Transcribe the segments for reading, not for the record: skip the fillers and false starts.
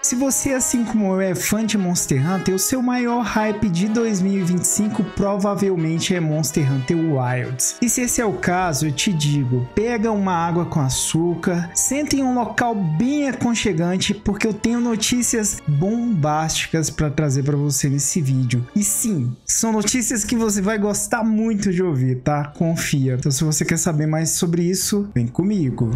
Se você, assim como eu, é fã de Monster Hunter, o seu maior hype de 2025 provavelmente é Monster Hunter Wilds. E se esse é o caso, eu te digo, pega uma água com açúcar, senta em um local bem aconchegante, porque eu tenho notícias bombásticas para trazer para você nesse vídeo. E sim, são notícias que você vai gostar muito de ouvir, tá? Confia. Então, se você quer saber mais sobre isso, vem comigo.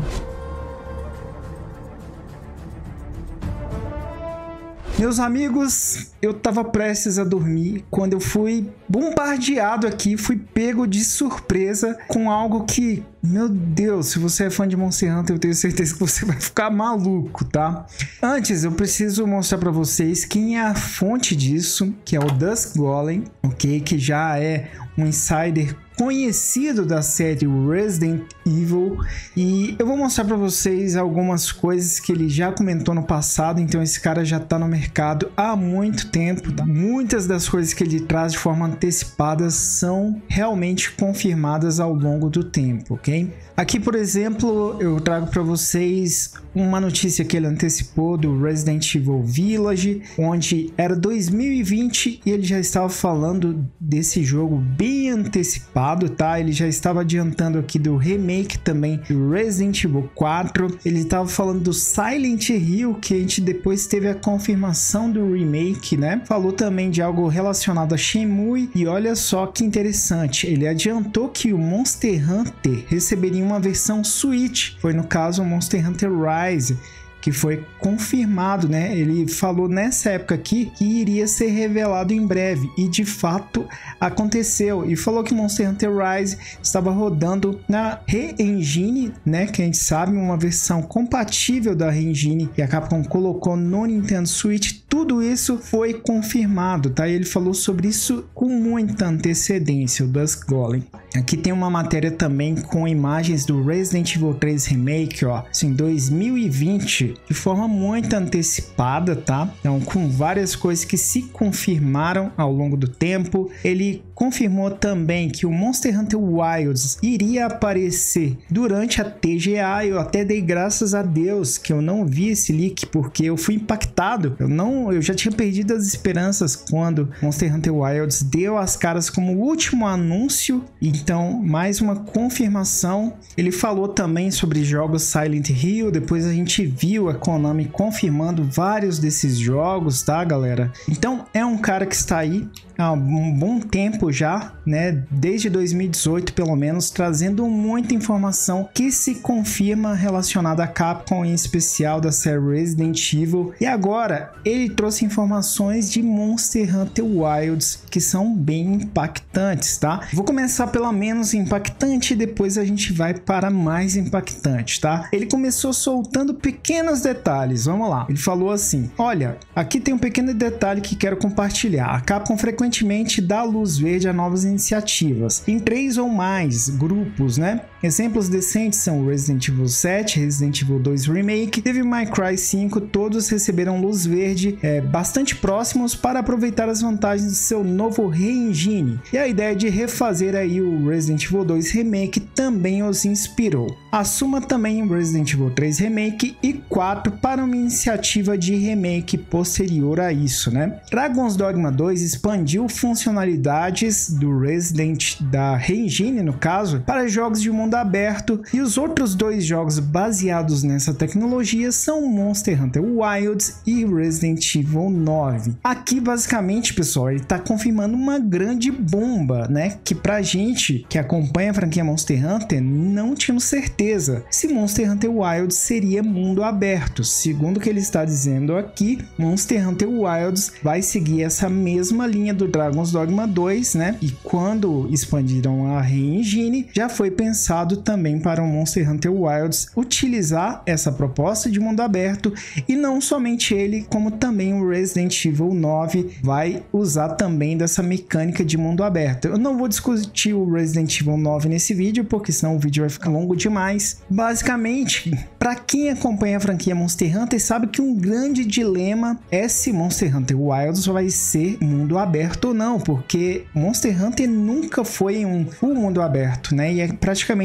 Meus amigos, eu tava prestes a dormir quando eu fui bombardeado aqui, fui pego de surpresa com algo que, meu Deus, se você é fã de Monster Hunter, eu tenho certeza que você vai ficar maluco, tá? Antes, eu preciso mostrar pra vocês quem é a fonte disso, que é o Dusk Golem, ok? Que já é um insider conhecido da série Resident Evil, e eu vou mostrar para vocês algumas coisas que ele já comentou no passado. Então esse cara já tá no mercado há muito tempo, tá? Muitas das coisas que ele traz de forma antecipada são realmente confirmadas ao longo do tempo, ok? Aqui, por exemplo, eu trago para vocês uma notícia que ele antecipou do Resident Evil Village, onde era 2020 e ele já estava falando desse jogo bem antecipado, tá? Ele já estava adiantando aqui do remake também do Resident Evil 4. Ele estava falando do Silent Hill, que a gente depois teve a confirmação do remake, né? Falou também de algo relacionado a Shenmue, e olha só que interessante, ele adiantou que o Monster Hunter receberia uma versão Switch, foi no caso o Monster Hunter Rise, que foi confirmado, né? Ele falou nessa época aqui que iria ser revelado em breve, e de fato aconteceu. E falou que Monster Hunter Rise estava rodando na Re-Engine, né? Que a gente sabe, uma versão compatível da Re-Engine que a Capcom colocou no Nintendo Switch. Tudo isso foi confirmado, tá? E ele falou sobre isso com muita antecedência, o Dusk Golem. Aqui tem uma matéria também com imagens do Resident Evil 3 Remake, ó, assim, 2020, de forma muito antecipada, tá? Então, com várias coisas que se confirmaram ao longo do tempo. Ele confirmou também que o Monster Hunter Wilds iria aparecer durante a TGA. Eu até dei graças a Deus que eu não vi esse leak, porque eu fui impactado. Eu já tinha perdido as esperanças quando Monster Hunter Wilds deu as caras como último anúncio. Então, mais uma confirmação. Ele falou também sobre jogos Silent Hill. Depois a gente viu a Konami confirmando vários desses jogos, tá, galera? Então, é um cara que está aí há um bom tempo já, né? Desde 2018, pelo menos, trazendo muita informação que se confirma relacionada a Capcom, em especial da série Resident Evil. E agora, ele trouxe informações de Monster Hunter Wilds que são bem impactantes, tá? Vou começar pela menos impactante e depois a gente vai para mais impactante, tá? Ele começou soltando pequenos detalhes, vamos lá. Ele falou assim: olha, aqui tem um pequeno detalhe que quero compartilhar. A Capcom frequentemente dá luz verde a novas iniciativas, em 3 ou mais grupos, né? Exemplos decentes são Resident Evil 7, Resident Evil 2 Remake, Devil May Cry 5, todos receberam luz verde bastante próximos para aproveitar as vantagens do seu novo Re-Engine. E a ideia de refazer aí o Resident Evil 2 Remake também os inspirou. Assuma também Resident Evil 3 Remake e 4 para uma iniciativa de remake posterior a isso, né? Dragon's Dogma 2 expandiu funcionalidades do Resident da Re-Engine, no caso, para jogos de mundo aberto, e os outros 2 jogos baseados nessa tecnologia são Monster Hunter Wilds e Resident Evil 9. Aqui, basicamente, pessoal, ele está confirmando uma grande bomba, né? Que pra gente que acompanha a franquia Monster Hunter, não tínhamos certeza se Monster Hunter Wilds seria mundo aberto. Segundo o que ele está dizendo aqui, Monster Hunter Wilds vai seguir essa mesma linha do Dragon's Dogma 2, né? E quando expandiram a Re-Engine, já foi pensado também para o Monster Hunter Wilds utilizar essa proposta de mundo aberto, e não somente ele, como também o Resident Evil 9 vai usar também dessa mecânica de mundo aberto. Eu não vou discutir o Resident Evil 9 nesse vídeo, porque senão o vídeo vai ficar longo demais. Basicamente, para quem acompanha a franquia Monster Hunter, sabe que um grande dilema é se Monster Hunter Wilds vai ser mundo aberto ou não, porque Monster Hunter nunca foi um full mundo aberto, né? E é praticamente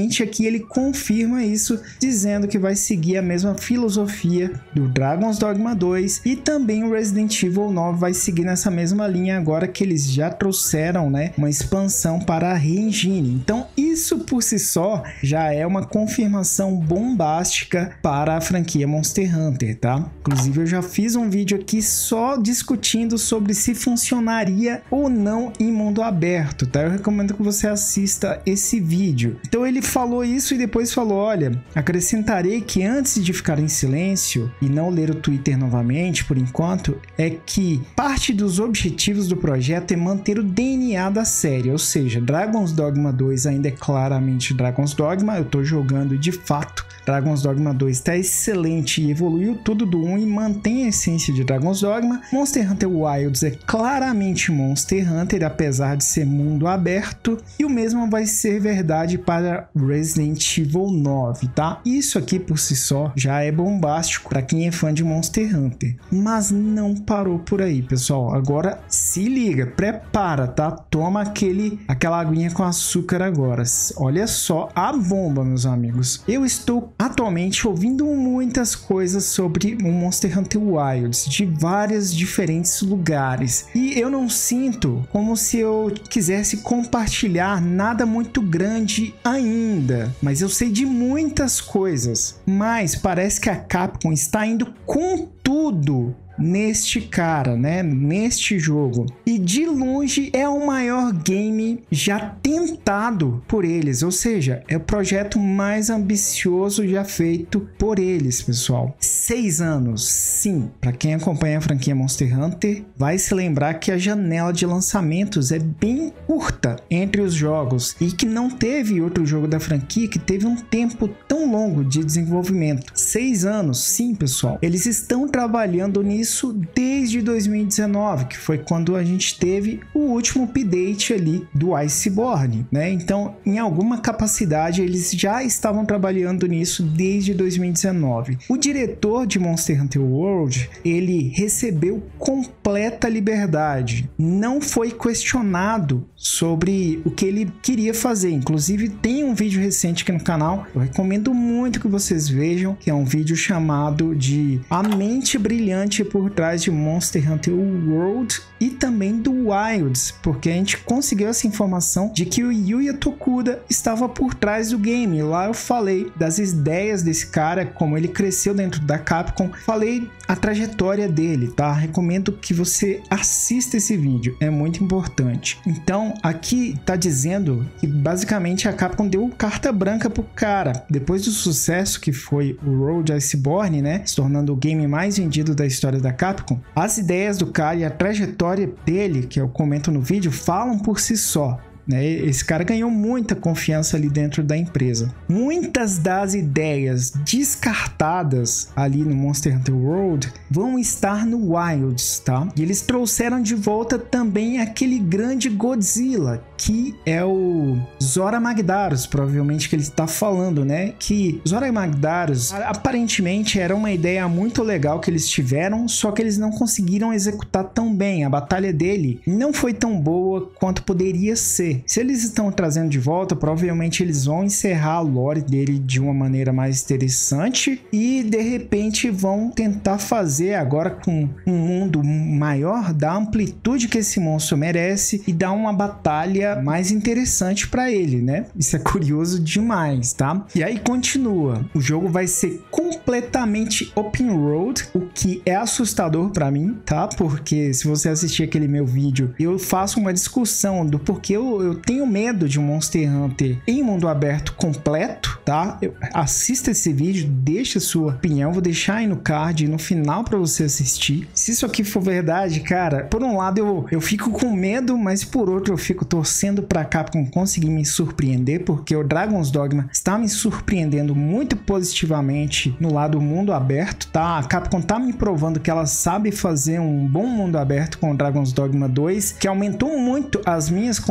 novamente aqui ele confirma isso, dizendo que vai seguir a mesma filosofia do Dragon's Dogma 2 e também o Resident Evil 9 vai seguir nessa mesma linha agora que eles já trouxeram, né, uma expansão para a Re-Engine. Então isso por si só já é uma confirmação bombástica para a franquia Monster Hunter, tá? Inclusive eu já fiz um vídeo aqui só discutindo sobre se funcionaria ou não em mundo aberto, tá? Eu recomendo que você assista esse vídeo. Então ele falou isso e depois falou, olha, acrescentarei que antes de ficar em silêncio e não ler o Twitter novamente por enquanto, é que parte dos objetivos do projeto é manter o DNA da série, ou seja, Dragon's Dogma 2 ainda é claramente Dragon's Dogma, eu tô jogando de fato. Dragon's Dogma 2 está excelente e evoluiu tudo do 1 e mantém a essência de Dragon's Dogma. Monster Hunter Wilds é claramente Monster Hunter, apesar de ser mundo aberto. E o mesmo vai ser verdade para Resident Evil 9, tá? Isso aqui por si só já é bombástico para quem é fã de Monster Hunter. Mas não parou por aí, pessoal. Agora se liga, prepara, tá? Toma aquela aguinha com açúcar agora. Olha só a bomba, meus amigos. Eu estou atualmente ouvindo muitas coisas sobre o Monster Hunter Wilds de vários diferentes lugares e eu não sinto como se eu quisesse compartilhar nada muito grande ainda, mas eu sei de muitas coisas, mas parece que a Capcom está indo com tudo neste cara, né? Neste jogo. E de longe é o maior game já tentado por eles, ou seja, é o projeto mais ambicioso já feito por eles, pessoal. 6 anos, sim. Para quem acompanha a franquia Monster Hunter, vai se lembrar que a janela de lançamentos é bem curta entre os jogos e que não teve outro jogo da franquia que teve um tempo tão longo de desenvolvimento. 6 anos, sim, pessoal. Eles estão trabalhando nisso desde 2019, que foi quando a gente teve o último update ali do Iceborne, né? Então, em alguma capacidade, eles já estavam trabalhando nisso desde 2019. O diretor de Monster Hunter World, ele recebeu completa liberdade, não foi questionado sobre o que ele queria fazer. Inclusive, tem um vídeo recente aqui no canal, eu recomendo muito que vocês vejam, que é um vídeo chamado de A Mente Brilhante por trás de Monster Hunter World e também do Wilds, porque a gente conseguiu essa informação de que o Yuya Tokuda estava por trás do game. Lá eu falei das ideias desse cara, como ele cresceu dentro da Capcom, falei a trajetória dele, tá? Recomendo que você assista esse vídeo, é muito importante. Então, aqui tá dizendo que basicamente a Capcom deu carta branca pro cara. Depois do sucesso que foi o Road Iceborne, né? Se tornando o game mais vendido da história da Capcom, as ideias do cara e a trajetória dele, que eu comento no vídeo, falam por si só. Esse cara ganhou muita confiança ali dentro da empresa. Muitas das ideias descartadas ali no Monster Hunter World vão estar no Wilds, tá? E eles trouxeram de volta também aquele grande Godzilla, que é o Zora Magdaros, provavelmente que ele está falando, né? Que Zora Magdaros aparentemente era uma ideia muito legal que eles tiveram, só que eles não conseguiram executar tão bem. A batalha dele não foi tão boa quanto poderia ser. Se eles estão trazendo de volta, provavelmente eles vão encerrar a lore dele de uma maneira mais interessante e de repente vão tentar fazer agora com um mundo maior, da amplitude que esse monstro merece e dar uma batalha mais interessante para ele, né? Isso é curioso demais, tá? E aí continua. O jogo vai ser completamente open road, o que é assustador para mim, tá? Porque se você assistir aquele meu vídeo, eu faço uma discussão do porquê eu tenho medo de um Monster Hunter em mundo aberto completo, tá? Assista esse vídeo, deixa sua opinião, vou deixar aí no card no final para você assistir. Se isso aqui for verdade, cara, por um lado eu fico com medo, mas por outro eu fico torcendo para Capcom conseguir me surpreender, porque o Dragon's Dogma está me surpreendendo muito positivamente no lado mundo aberto, tá? A Capcom tá me provando que ela sabe fazer um bom mundo aberto com o Dragon's Dogma 2, que aumentou muito as minhas confianças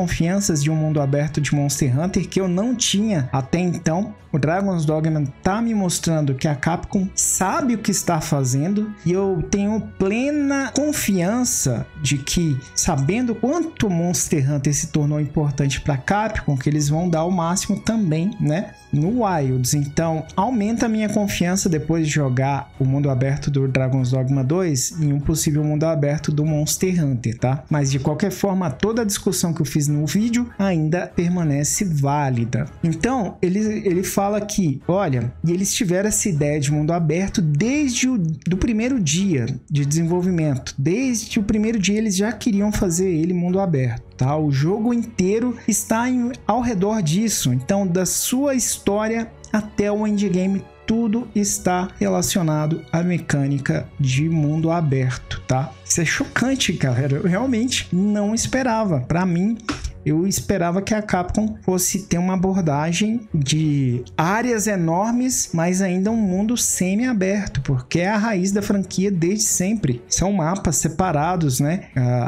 esperanças de um mundo aberto de Monster Hunter que eu não tinha até então. O Dragon's Dogma tá me mostrando que a Capcom sabe o que está fazendo e eu tenho plena confiança de que, sabendo quanto Monster Hunter se tornou importante para a Capcom, que eles vão dar o máximo também, né, no Wilds. Então, aumenta a minha confiança depois de jogar o mundo aberto do Dragon's Dogma 2 em um possível mundo aberto do Monster Hunter, tá? Mas de qualquer forma, toda a discussão que eu fiz no vídeo ainda permanece válida. Então, ele fala que, olha, e eles tiveram essa ideia de mundo aberto desde do primeiro dia de desenvolvimento. Desde o primeiro dia eles já queriam fazer ele mundo aberto. Tá? O jogo inteiro está ao redor disso. Então, da sua história até o endgame, tudo está relacionado à mecânica de mundo aberto, tá? Isso é chocante, galera. Eu realmente não esperava. Para mim, eu esperava que a Capcom fosse ter uma abordagem de áreas enormes, mas ainda um mundo semi-aberto, porque é a raiz da franquia desde sempre. São mapas separados, né?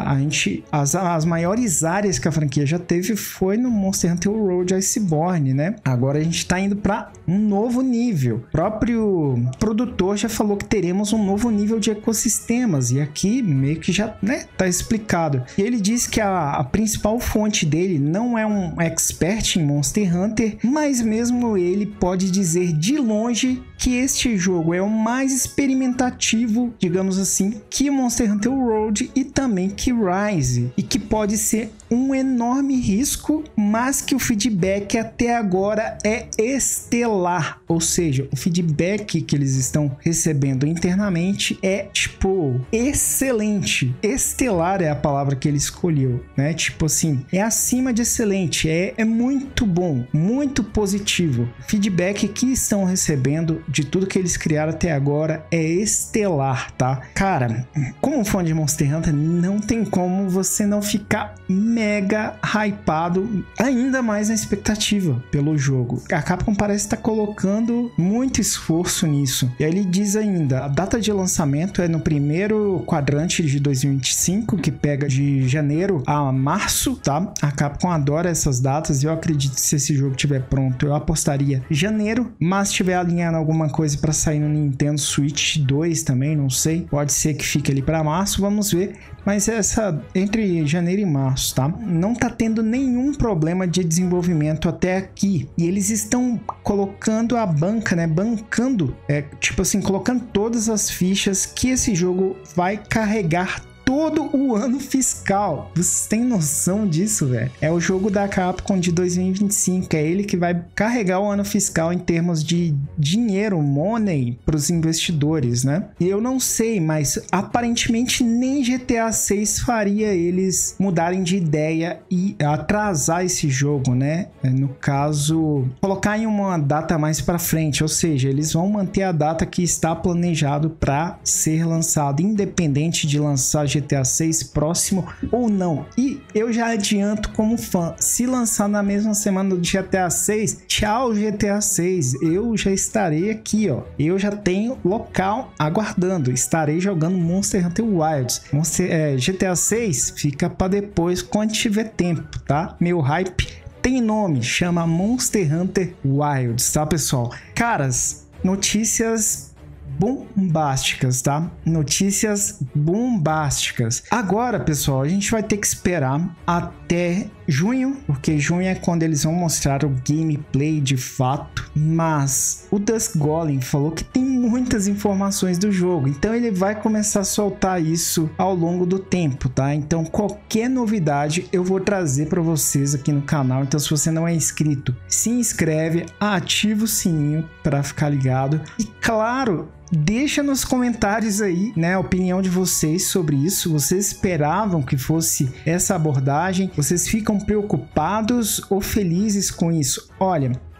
As maiores áreas que a franquia já teve foi no Monster Hunter World Iceborne, né? Agora a gente tá indo para um novo nível. O próprio produtor já falou que teremos um novo nível de ecossistemas, e aqui meio que já, né, tá explicado. E ele diz que a principal fonte dele não é um expert em Monster Hunter, mas mesmo ele pode dizer de longe que este jogo é o mais experimentativo, digamos assim, que Monster Hunter World e também que Rise, e que pode ser um enorme risco, mas que o feedback até agora é estelar, ou seja, o feedback que eles estão recebendo internamente é, tipo, excelente. Estelar é a palavra que ele escolheu, né? Tipo assim, é acima de excelente, é muito bom, muito positivo. O feedback que estão recebendo de tudo que eles criaram até agora é estelar, tá? Cara, como fã de Monster Hunter, não tem como você não ficar mega hypado, ainda mais na expectativa pelo jogo. A Capcom parece estar colocando muito esforço nisso. E aí ele diz ainda, a data de lançamento é no primeiro quadrante de 2025, que pega de janeiro a março, tá? A Capcom adora essas datas e eu acredito que se esse jogo estiver pronto, eu apostaria janeiro, mas se estiver alinhando alguma coisa para sair no Nintendo Switch 2 também, não sei, pode ser que fique ali para março, vamos ver. Mas essa entre janeiro e março, tá? Não tá tendo nenhum problema de desenvolvimento até aqui. E eles estão colocando a banca, né? Bancando, tipo assim, colocando todas as fichas que esse jogo vai carregar todo o ano fiscal. Vocês têm noção disso, velho? É o jogo da Capcom de 2025. É ele que vai carregar o ano fiscal em termos de dinheiro, money, para os investidores, né? E eu não sei, mas aparentemente nem GTA 6 faria eles mudarem de ideia e atrasar esse jogo, né? No caso, colocar em uma data mais para frente. Ou seja, eles vão manter a data que está planejado para ser lançado, independente de lançar GTA 6 próximo ou não. E eu já adianto como fã, se lançar na mesma semana do GTA 6, tchau GTA 6, eu já estarei aqui, ó. Eu já tenho local aguardando, estarei jogando Monster Hunter Wilds. GTA 6 fica para depois, quando tiver tempo, tá? Meu hype tem nome, chama Monster Hunter Wilds, tá, pessoal? Caras, notícias bombásticas, tá? Notícias bombásticas. Agora, pessoal, a gente vai ter que esperar até junho, porque junho é quando eles vão mostrar o gameplay de fato. Mas o Dusk Golem falou que tem muitas informações do jogo, então ele vai começar a soltar isso ao longo do tempo, tá? Então qualquer novidade eu vou trazer para vocês aqui no canal. Então se você não é inscrito, se inscreve, ativa o sininho para ficar ligado e, claro, deixa nos comentários aí, né, a opinião de vocês sobre isso. Vocês esperavam que fosse essa abordagem? Vocês ficam preocupados ou felizes com isso? Olha,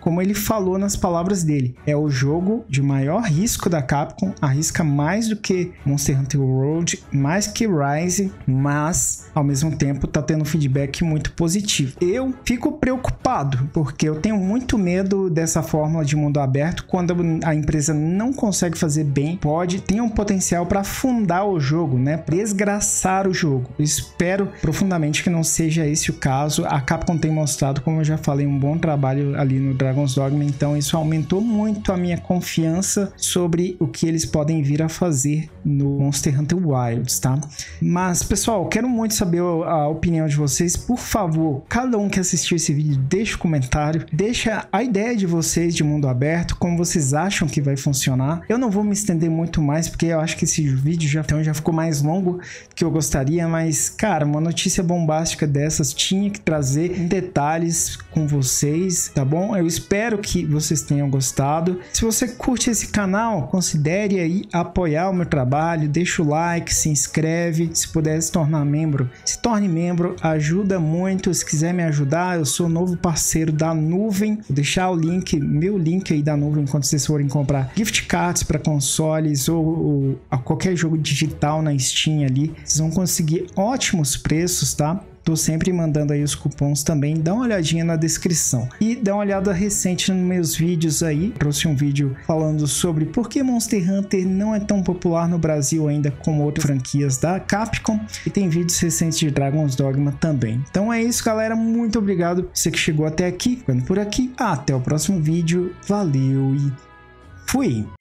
como ele falou nas palavras dele, é o jogo de maior risco da Capcom, arrisca mais do que Monster Hunter World, mais que Rise, mas ao mesmo tempo tá tendo feedback muito positivo. Eu fico preocupado, porque eu tenho muito medo dessa fórmula de mundo aberto, quando a empresa não consegue fazer bem, tem um potencial para afundar o jogo, né? Desgraçar o jogo. Eu espero profundamente que não seja esse o caso. A Capcom tem mostrado, como eu já falei, um bom trabalho ali no Dragon's Dogma, então isso aumentou muito a minha confiança sobre o que eles podem vir a fazer no Monster Hunter Wilds, tá? Mas, pessoal, quero muito saber a opinião de vocês. Por favor, cada um que assistiu esse vídeo, deixa um comentário, deixa a ideia de vocês de mundo aberto, como vocês acham que vai funcionar. Eu não vou me estender muito mais, porque eu acho que esse vídeo já ficou mais longo do que eu gostaria, mas, cara, uma notícia bombástica dessas tinha que trazer em detalhes com vocês, tá bom? Eu espero que vocês tenham gostado. Se você curte esse canal, considere aí apoiar o meu trabalho, deixa o like, se inscreve, se puder se tornar membro, se torne membro, ajuda muito. Se quiser me ajudar, eu sou novo parceiro da Nuvem, vou deixar o link, meu link aí da Nuvem, quando vocês forem comprar gift cards para consoles ou qualquer jogo digital na Steam ali, vocês vão conseguir ótimos preços, tá? Tô sempre mandando aí os cupons também, dá uma olhadinha na descrição. E dá uma olhada recente nos meus vídeos aí, trouxe um vídeo falando sobre por que Monster Hunter não é tão popular no Brasil ainda como outras franquias da Capcom. E tem vídeos recentes de Dragon's Dogma também. Então é isso, galera, muito obrigado você que chegou até aqui, ficando por aqui. Até o próximo vídeo, valeu e fui!